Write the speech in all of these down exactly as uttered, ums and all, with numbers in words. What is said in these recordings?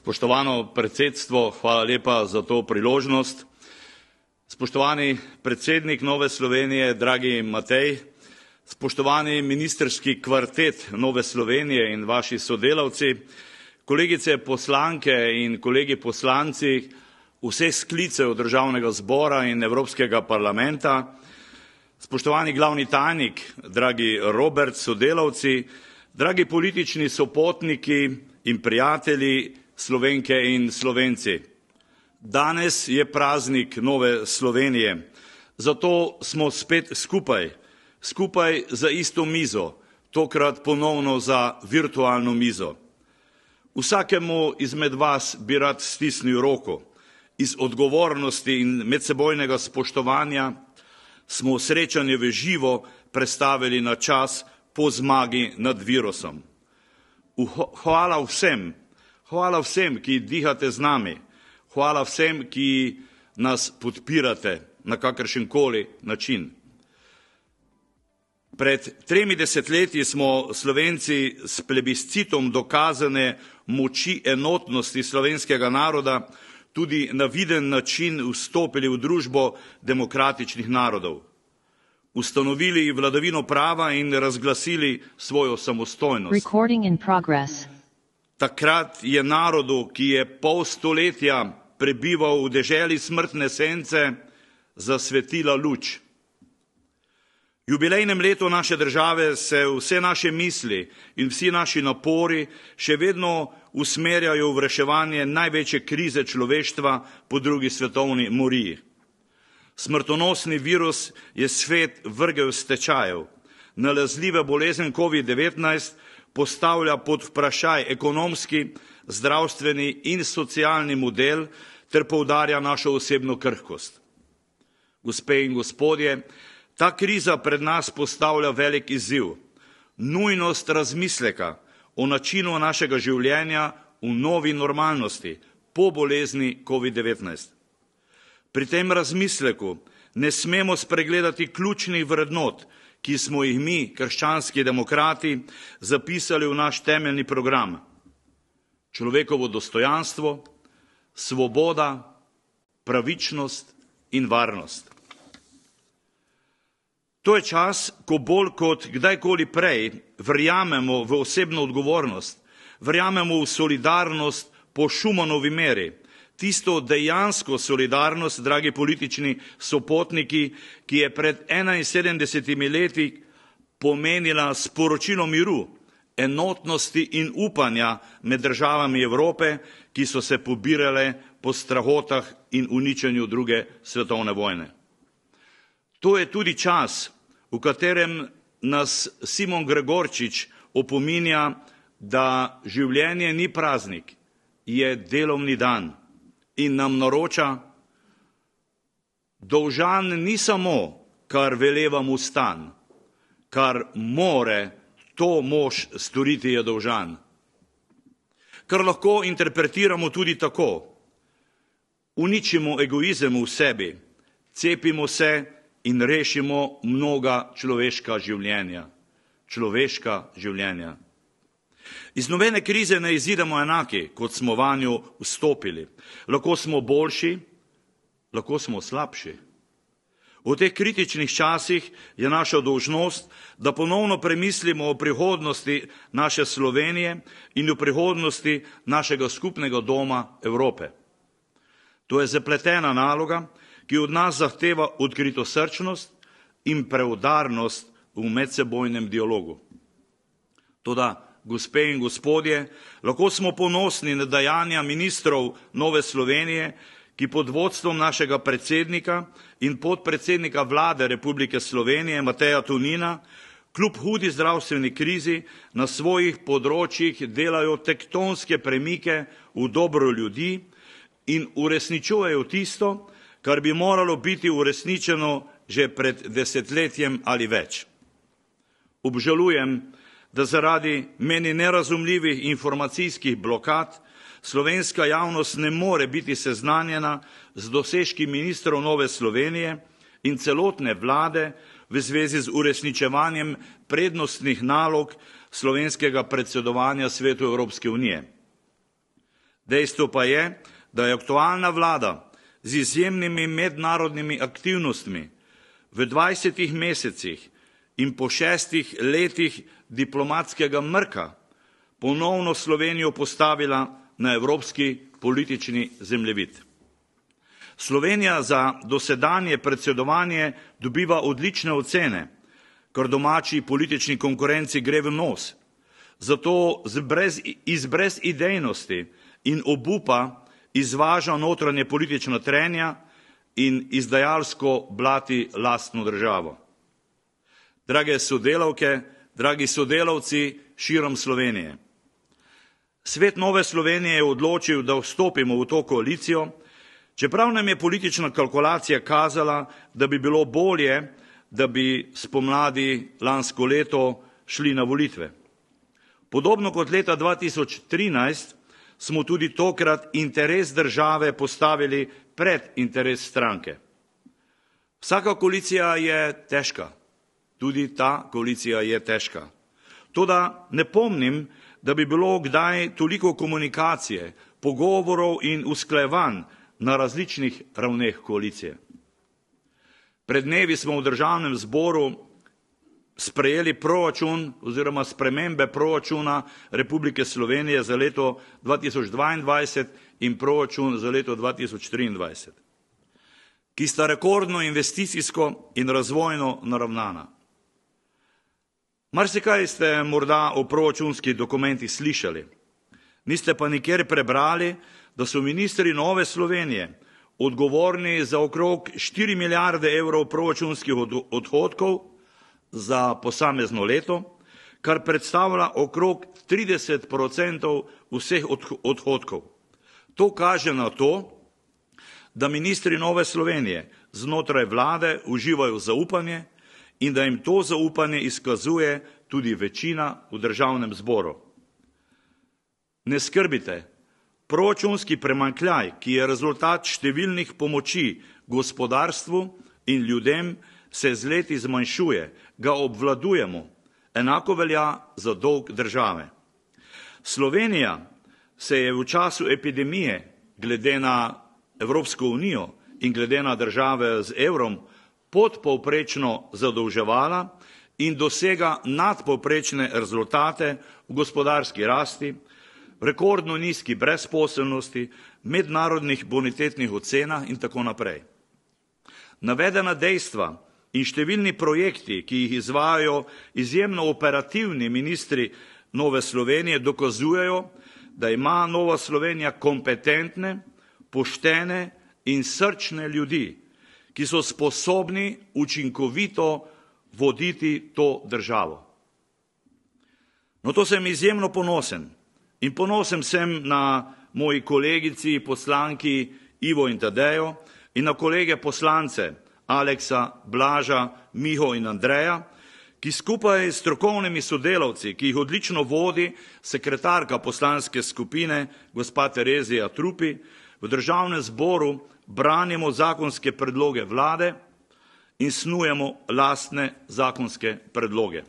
Spoštovano predsedstvo, hvala lepa za to priložnost. Spoštovani predsednik Nove Slovenije, dragi Matej, spoštovani ministerski kvartet Nove Slovenije in vaši sodelavci, kolegice poslanke in kolegi poslanci vseh sklicev Državnega zbora in Evropskega parlamenta, spoštovani glavni tajnik, dragi Robert, sodelavci, dragi politični sopotniki in prijatelji, Slovenke in Slovenci. Danes je praznik Nove Slovenije, zato smo spet skupaj, skupaj za isto mizo, tokrat ponovno za virtualno mizo. Vsakemu izmed vas bi rad stisnil roko. Iz odgovornosti in medsebojnega spoštovanja smo srečanje v živo prestavili na čas po zmagi nad virusom. Hvala vsem, hvala vsem, ki dihate z nami, hvala vsem, ki nas podpirate na kakršenkoli način. Pred tremi desetletji smo Slovenci s plebiscitom dokazane moči enotnosti slovenskega naroda tudi na viden način vstopili v družbo demokratičnih narodov. Ustanovili vladavino prava in razglasili svojo samostojnost. Takrat je narodu, ki je pol stoletja prebival v deželi smrtne sence, zasvetila luč. V jubilejnem letu naše države se vse naše misli in vsi naši napori še vedno usmerjajo v reševanje največje krize človeštva po drugi svetovni moriji. Smrtonosni virus je svet vrgel s tečajev. Nalezljiva bolezen covid devetnajst postavlja pod vprašaj ekonomski, zdravstveni in socialni model ter poudarja našo osebno krhkost. Gospe in gospodje, ta kriza pred nas postavlja velik izziv, nujnost razmisleka o načinu našega življenja v novi normalnosti po bolezni covid devetnajst. Pri tem razmisleku ne smemo spregledati ključnih vrednot, ki smo jih mi, krščanski demokrati, zapisali v naš temeljni program. Človekovo dostojanstvo, svoboda, pravičnost in varnost. To je čas, ko bolj kot kdajkoli prej verjamemo v osebno odgovornost, verjamemo v solidarnost po Schumanovi meri, tisto dejansko solidarnost, dragi politični sopotniki, ki je pred enainsedemdesetimi leti pomenila sporočilo miru, enotnosti in upanja med državami Evrope, ki so se pobirale po strahotah in uničenju druge svetovne vojne. To je tudi čas, v katerem nas Simon Gregorčič opominja, da življenje ni praznik, je delovni dan in nam naroča, dolžan ni samo, kar veleva mu stan, kar more to mož storiti je dolžan. Kar lahko interpretiramo tudi tako. Uničimo egoizem v sebi, cepimo se in rešimo mnoga človeška življenja. Človeška življenja. Iz nobene krize ne izidemo enaki, kot smo vanjo vstopili. Lahko smo boljši, lahko smo slabši. V teh kritičnih časih je naša dolžnost, da ponovno premislimo o prihodnosti naše Slovenije in o prihodnosti našega skupnega doma Evrope. To je zapletena naloga, ki od nas zahteva odkritosrčnost in preudarnost v medsebojnem dialogu. Toda, gospe in gospodje, lahko smo ponosni na dejanja ministrov Nove Slovenije, ki pod vodstvom našega predsednika in podpredsednika vlade Republike Slovenije Mateja Tonina kljub hudi zdravstveni krizi na svojih področjih delajo tektonske premike v dobro ljudi in uresničujejo tisto, kar bi moralo biti uresničeno že pred desetletjem ali več. Obžalujem, da zaradi meni nerazumljivih informacijskih blokad slovenska javnost ne more biti seznanjena z dosežki ministrov Nove Slovenije in celotne vlade v zvezi z uresničevanjem prednostnih nalog slovenskega predsedovanja Svetu Evropske unije. Dejstvo pa je, da je aktualna vlada z izjemnimi mednarodnimi aktivnostmi v dvajsetih mesecih in po šestih letih diplomatskega mrka ponovno Slovenijo postavila na evropski politični zemljevid. Slovenija za dosedanje predsedovanje dobiva odlične ocene, kar domači politični konkurenci gre v nos. Zato z brez, iz brezidejnosti in obupa izvaža notranje politična trenja in izdajalsko blati lastno državo. Drage sodelavke, dragi sodelavci širom Slovenije. Svet Nove Slovenije je odločil, da vstopimo v to koalicijo, čeprav nam je politična kalkulacija kazala, da bi bilo bolje, da bi spomladi lansko leto šli na volitve. Podobno kot leta dva tisoč trinajst smo tudi tokrat interes države postavili pred interes stranke. Vsaka koalicija je težka, tudi ta koalicija je težka. Toda ne pomnim, da bi bilo kdaj toliko komunikacije, pogovorov in usklajevanj na različnih ravneh koalicije. Pred dnevi smo v državnem zboru sprejeli proračun oziroma spremembe proračuna Republike Slovenije za leto dva tisoč dvaindvajset in proračun za leto dva tisoč triindvajset, ki sta rekordno investicijsko in razvojno naravnana. Marsikaj ste morda o proračunskih dokumentih slišali, niste pa nikjer prebrali, da so ministri Nove Slovenije odgovorni za okrog štiri milijarde evrov proračunskih odhodkov za posamezno leto, kar predstavlja okrog trideset procentov vseh odhodkov. To kaže na to, da ministri Nove Slovenije znotraj vlade uživajo zaupanje in da jim to zaupanje izkazuje tudi večina v državnem zboru. Ne skrbite, proračunski primanjkljaj, ki je rezultat številnih pomoči gospodarstvu in ljudem, se z leti zmanjšuje, ga obvladujemo, enako velja za dolg države. Slovenija se je v času epidemije, glede na Evropsko unijo in glede na države z evrom, podpovprečno zadolževala in dosega nadpovprečne rezultate v gospodarski rasti, rekordno nizki brezposelnosti, mednarodnih bonitetnih ocenah in tako naprej. Navedena dejstva in številni projekti, ki jih izvajajo izjemno operativni ministri Nove Slovenije, dokazujejo, da ima Nova Slovenija kompetentne, poštene in srčne ljudi, ki so sposobni učinkovito voditi to državo. No, to sem izjemno ponosen. In ponosen sem na moji kolegici, poslanki Ivo in Tadejo in na kolege poslance Aleksa, Blaža, Miho in Andreja, ki skupaj s strokovnimi sodelavci, ki jih odlično vodi sekretarka poslanske skupine, gospa Terezija Trupi, v državnem zboru branimo zakonske predloge vlade in snujemo lastne zakonske predloge.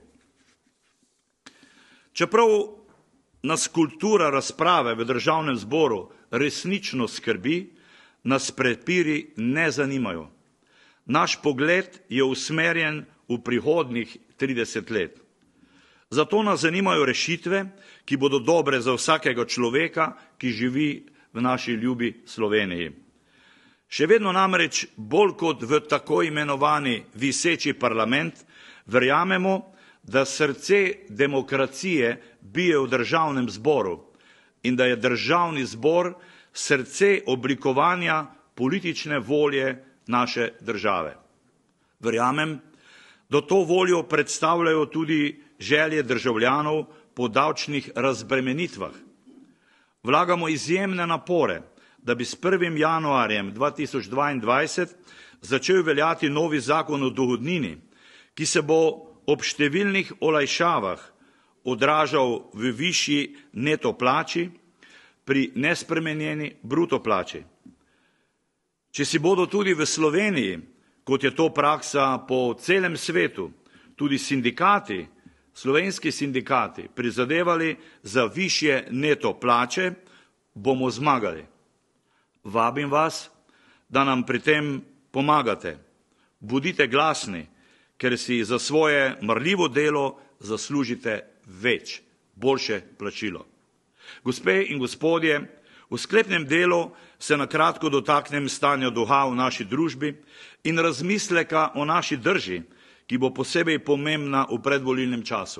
Čeprav nas kultura razprave v državnem zboru resnično skrbi, nas prepiri ne zanimajo. Naš pogled je usmerjen v prihodnjih trideset let. Zato nas zanimajo rešitve, ki bodo dobre za vsakega človeka, ki živi v naši ljubi Sloveniji. Še vedno namreč bolj kot v tako imenovani viseči parlament verjamemo, da srce demokracije bije v državnem zboru in da je državni zbor srce oblikovanja politične volje naše države. Verjamem, da to voljo predstavljajo tudi želje državljanov po davčnih razbremenitvah. Vlagamo izjemne napore, da bi s prvim januarjem dva tisoč dvaindvajset začel veljati novi zakon o dohodnini, ki se bo ob številnih olajšavah odražal v višji neto plači pri nespremenjeni bruto plači. Če si bodo tudi v Sloveniji, kot je to praksa po celem svetu, tudi sindikati, slovenski sindikati, prizadevali za višje neto plače, bomo zmagali. Vabim vas, da nam pri tem pomagate. Bodite glasni, ker si za svoje marljivo delo zaslužite več, boljše plačilo. Gospe in gospodje, v sklepnem delu se na kratko dotaknem stanja duha v naši družbi in razmisleka o naši drži, ki bo posebej pomembna v predvolilnem času.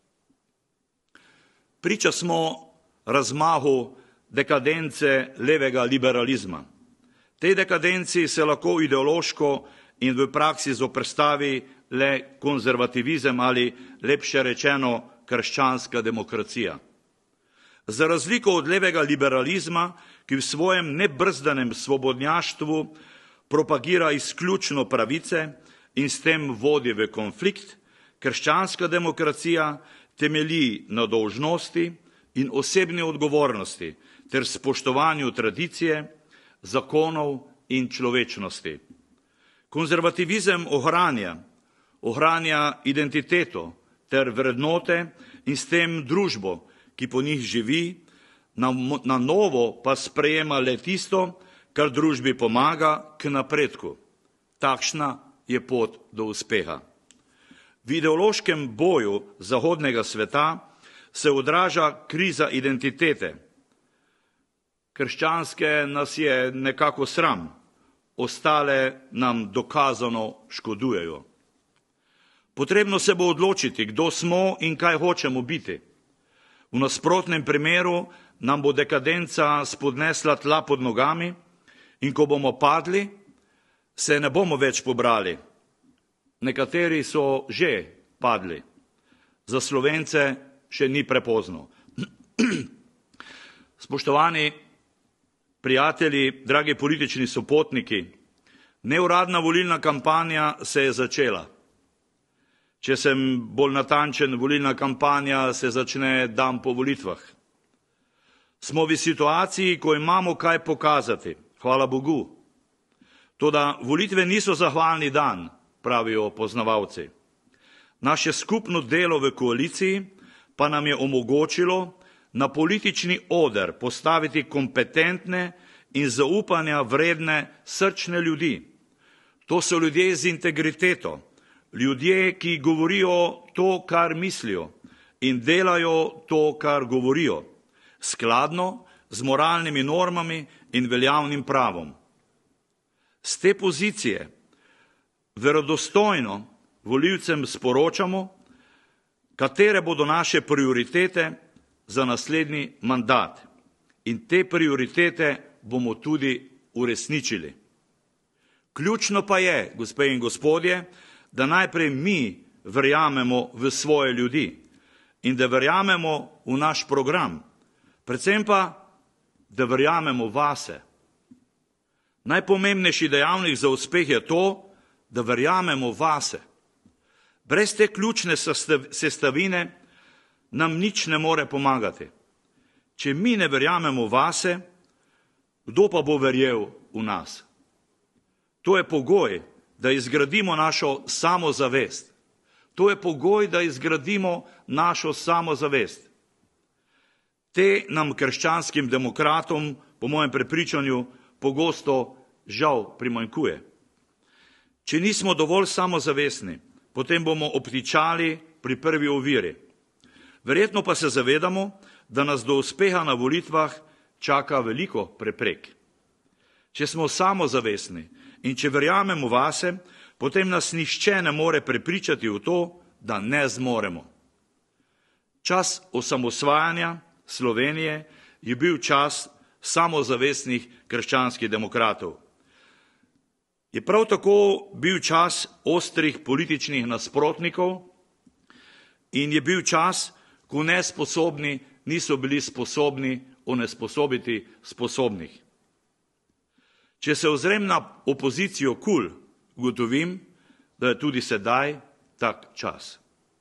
Priča smo razmahu dekadence levega liberalizma. Tej dekadenci se lahko ideološko in v praksi zoperstavi le konzervativizem ali lepše rečeno krščanska demokracija. Za razliko od levega liberalizma, ki v svojem nebrzdanem svobodnjaštvu propagira izključno pravice in s tem vodi v konflikt, krščanska demokracija temelji na dolžnosti in osebni odgovornosti ter spoštovanju tradicije, zakonov in človečnosti. Konzervativizem ohranja, ohranja identiteto ter vrednote in s tem družbo, ki po njih živi, na, na novo pa sprejema le tisto, kar družbi pomaga k napredku. Takšna je pot do uspeha. V ideološkem boju zahodnega sveta se odraža kriza identitete. Krščanske nas je nekako sram, ostale nam dokazano škodujejo. Potrebno se bo odločiti, kdo smo in kaj hočemo biti. V nasprotnem primeru nam bo dekadenca spodnesla tla pod nogami in ko bomo padli, se ne bomo več pobrali. Nekateri so že padli. Za Slovence še ni prepozno. Spoštovani prijatelji, dragi politični sopotniki, neuradna volilna kampanja se je začela. Če sem bolj natančen, volilna kampanja se začne dan po volitvah. Smo v situaciji, ko imamo kaj pokazati, hvala Bogu. Toda volitve niso zahvalni dan, pravijo poznavalci. Naše skupno delo v koaliciji pa nam je omogočilo na politični oder postaviti kompetentne in zaupanja vredne srčne ljudi. To so ljudje z integriteto, ljudje, ki govorijo to, kar mislijo in delajo to, kar govorijo, skladno z moralnimi normami in veljavnim pravom. Z te pozicije verodostojno volivcem sporočamo, katere bodo naše prioritete za naslednji mandat. In te prioritete bomo tudi uresničili. Ključno pa je, gospe in gospodje, da najprej mi verjamemo v svoje ljudi in da verjamemo v naš program, predvsem pa, da verjamemo vase. Najpomembnejši dejavnik za uspeh je to, da verjamemo vase. Brez te ključne sestavine nam nič ne more pomagati. Če mi ne verjamemo vase, kdo pa bo verjel v nas? To je pogoj, da izgradimo našo samozavest. To je pogoj, da izgradimo našo samozavest. Te nam krščanskim demokratom, po mojem prepričanju, pogosto žal primanjkuje. Če nismo dovolj samozavestni, potem bomo obtičali pri prvi oviri. Verjetno pa se zavedamo, da nas do uspeha na volitvah čaka veliko preprek. Če smo samozavestni in če verjamemo vase, potem nas nihče ne more prepričati v to, da ne zmoremo. Čas osamosvajanja Slovenije je bil čas samozavestnih krščanskih demokratov. Je prav tako bil čas ostrih političnih nasprotnikov in je bil čas, ko nesposobni niso bili sposobni onesposobiti sposobnih. Če se ozrem na opozicijo KUL, ugotovim, da je tudi sedaj tak čas.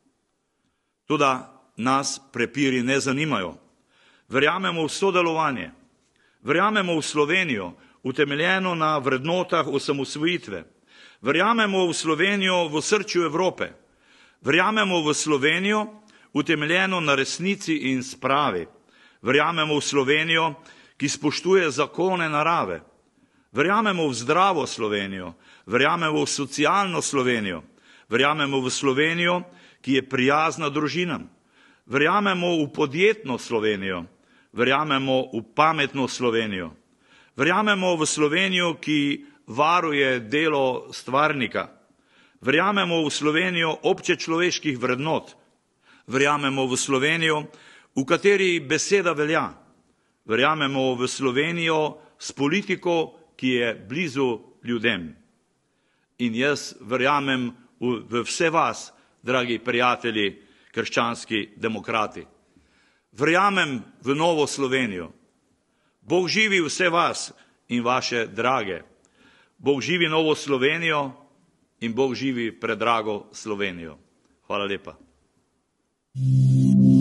Toda nas prepiri ne zanimajo. Verjamemo v sodelovanje, verjamemo v Slovenijo, utemeljeno na vrednotah osamosvojitve. Verjamemo v Slovenijo v srčju Evrope. Verjamemo v Slovenijo, utemeljeno na resnici in spravi. Verjamemo v Slovenijo, ki spoštuje zakone narave. Verjamemo v zdravo Slovenijo, verjamemo v socialno Slovenijo, verjamemo v Slovenijo, ki je prijazna družinam, verjamemo v podjetno Slovenijo, verjamemo v pametno Slovenijo, verjamemo v Slovenijo, ki varuje delo stvarnika, verjamemo v Slovenijo občečloveških vrednot, verjamemo v Slovenijo, v kateri beseda velja, verjamemo v Slovenijo s politiko, ki je blizu ljudem. In jaz verjamem v, v vse vas, dragi prijatelji, krščanski demokrati. Verjamem v novo Slovenijo. Bog živi vse vas in vaše drage. Bog živi novo Slovenijo in Bog živi predrago Slovenijo. Hvala lepa.